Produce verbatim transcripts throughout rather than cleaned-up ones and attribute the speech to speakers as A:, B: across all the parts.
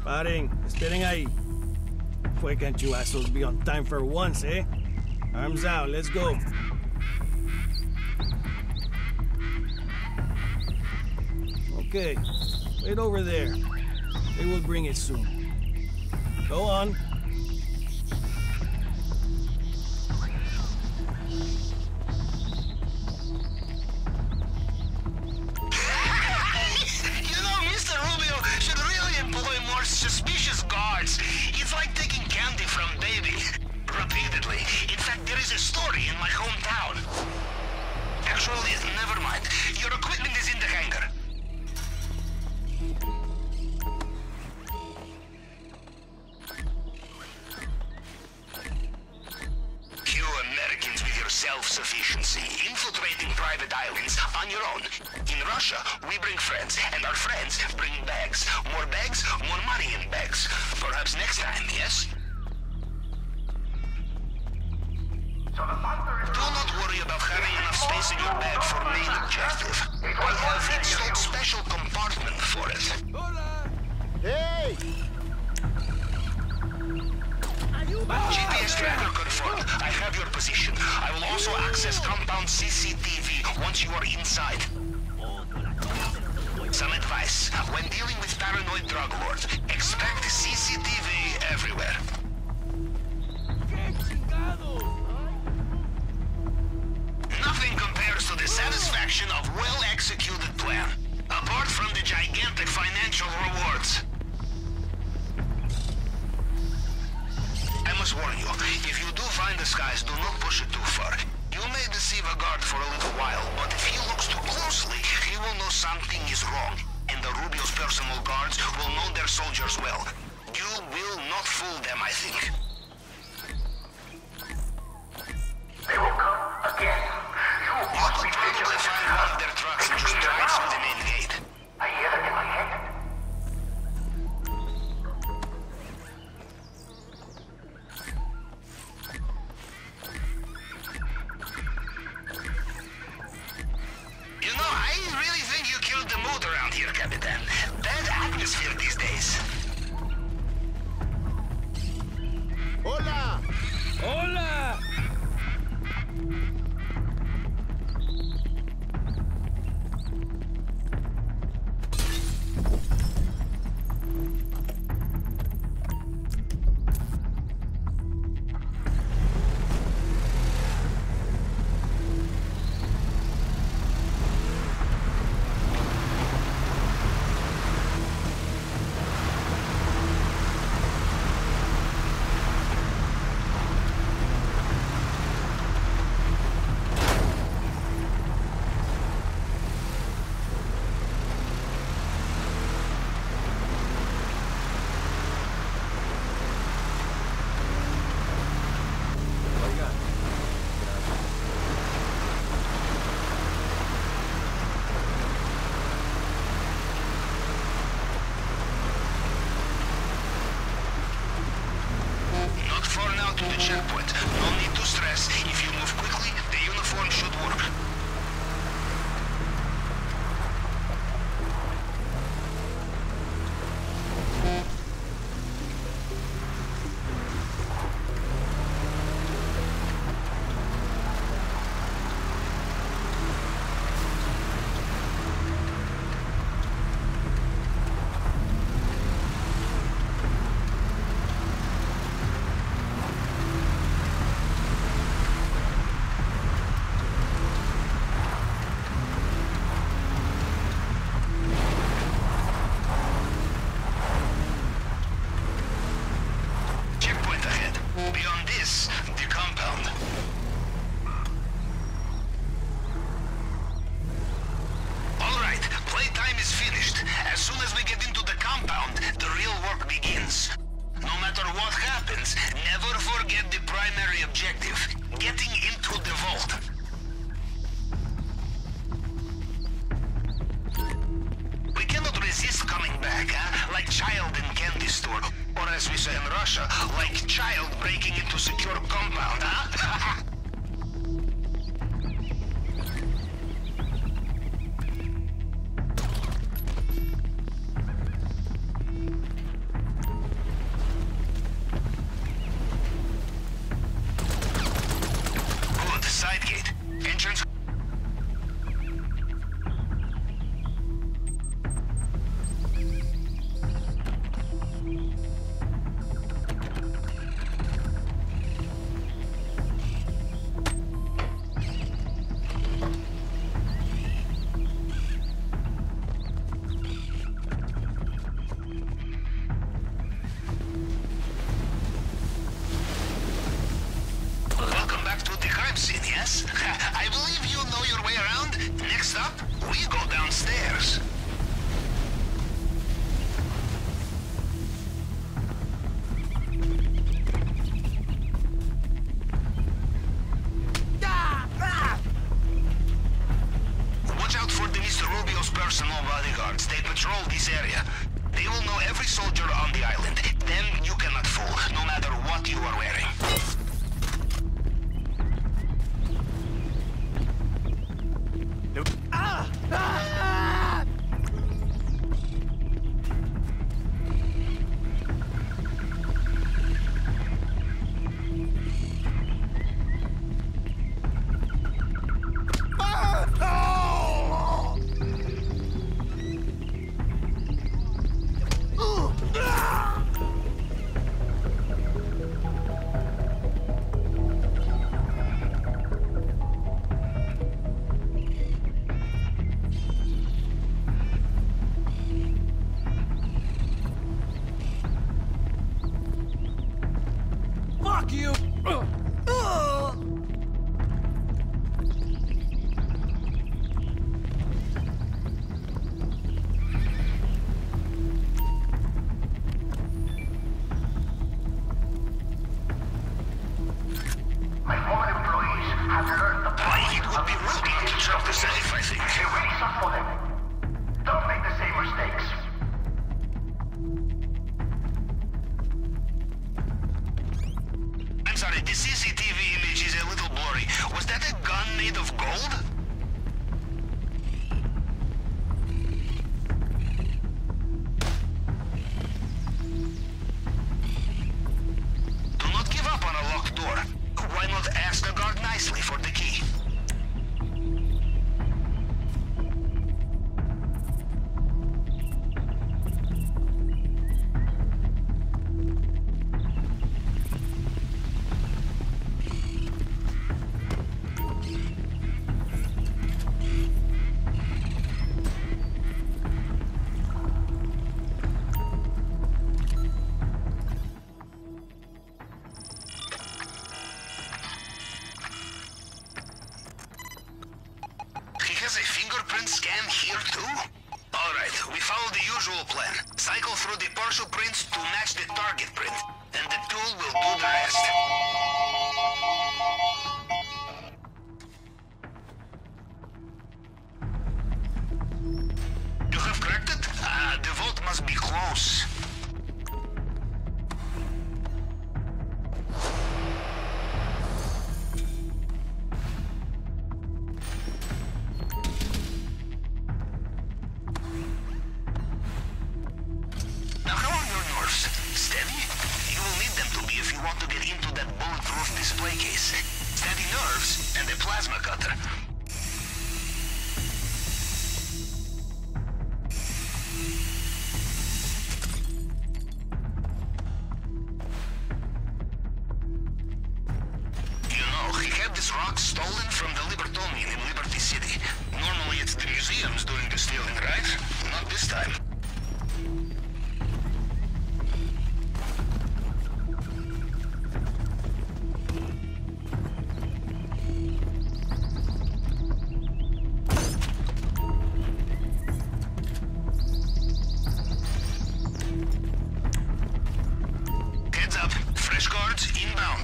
A: Paren, esperen ahí. Why can't you assholes be on time for once, eh? Arms out, let's go. Okay, wait over there. They will bring it soon. Go on.
B: Suspicious guards. It's like taking candy from baby. Repeatedly. In fact, there is a story in my hometown. Actually, never mind. Your equipment is in the hangar. You Americans with your self-sufficiency, infiltrating private islands on your own. In Russia, we bring friends, and our friends bring bags. More bags, more money in bags. Perhaps next time, yes? Do not worry about having enough space in your bag for main objective. I have installed special compartment for it.
C: Hey!
B: G P S tracker confirmed. I have your position. I will also access compound C C T V once you are inside. Some advice. When dealing with paranoid drug lords, expect C C T V everywhere. Nothing compares to the satisfaction of well-executed plan, apart from the gigantic financial rewards. I must warn you, if you do find the skies, do not push it too far. You may deceive a guard for a little while, but if he looks too closely, he will know something is wrong. And the Rubio's personal guards will know their soldiers well. You will not fool them, I think.
D: They will come again. You
B: You could probably find one of their trucks and just drive through the main gate.
D: I hear them in my head.
B: You know, I really think you killed the mood around here, Capitan. Bad atmosphere these days.
C: Hola!
A: Hola!
B: Not far now to the checkpoint. No need to stress. If you move quickly, the uniform should work. Checkpoint ahead. Beyond this, the compound. All right, playtime is finished. As soon as we get into the compound, the real work begins. No matter what happens, never forget the primary objective, getting into the vault. We cannot resist coming back, huh? Like child in candy store. Or as we say in Russia, like child breaking into secure compound, huh? patrol this area. They will know every soldier on the island. Then you cannot fool, no matter what you are wearing.
A: Ah! Ah! Fuck you! Ugh. Ugh.
D: My former employees have learned the price
B: It would be rude not to jump the safe, I think.
D: They really suck for them. Don't make the same mistakes.
B: I'm sorry, the C C T V image is a little blurry. Was that a gun made of gold? Do not give up on a locked door. Why not ask the guard nicely for the key? He has a fingerprint scan here too? Alright, we follow the usual plan. Cycle through the partial prints to match the target print, and the tool will do the rest. You have cracked it? Ah, the vault must be close. Now, how are your nerves? Steady? You will need them to be if you want to get into that bulletproof display case. Steady nerves and a plasma cutter. You know, he had this rock stolen from the Libertonian in Liberty City. Normally it's the museums doing the stealing, right? Not this time. Heads up, fresh guards inbound.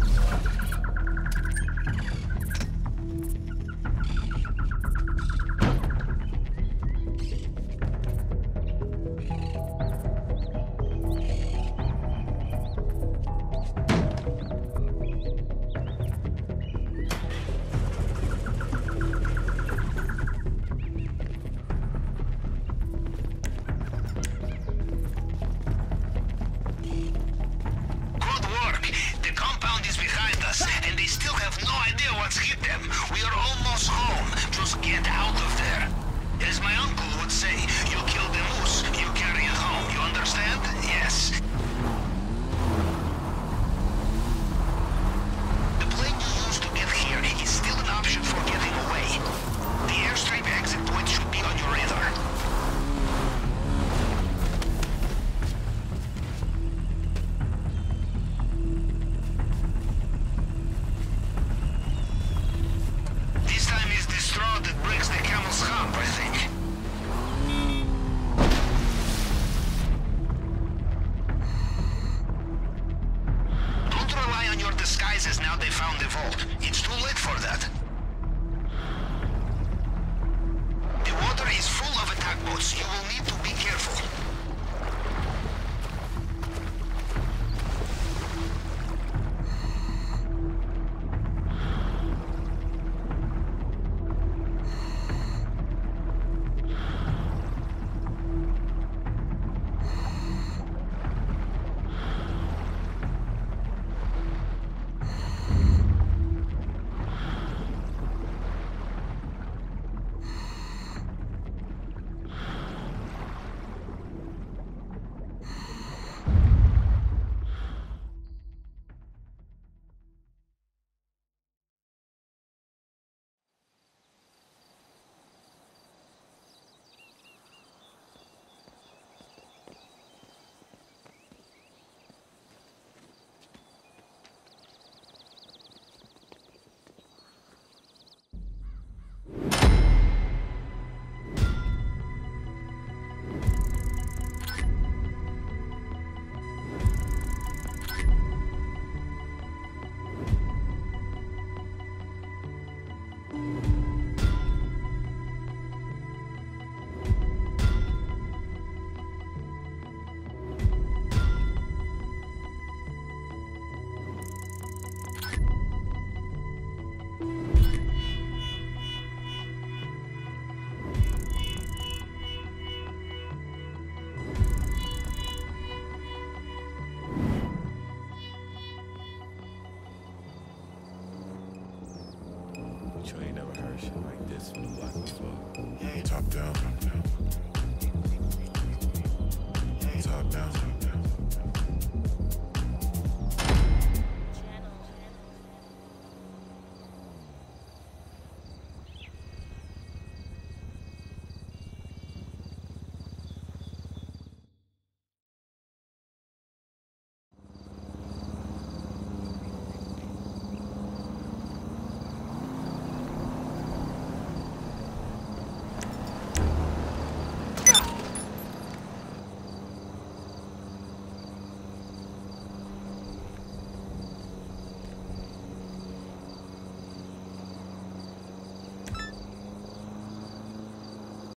B: Good work. The compound is behind us, and they still have no idea what's hit them. We are almost home. Just get out of there. As my uncle would say, you kill the moose, you carry it home. You understand? Yes. The plane you used to get here is still an option for getting away. The airstrip exit point should be on your radar. This time is the straw that breaks the camel's hump, I think. Don't rely on your disguises now they found the vault. It's too late for that. The water is full of attack boats. You will need to be careful.
E: bet you ain't never heard shit like this from the block before.
F: Top down, top down.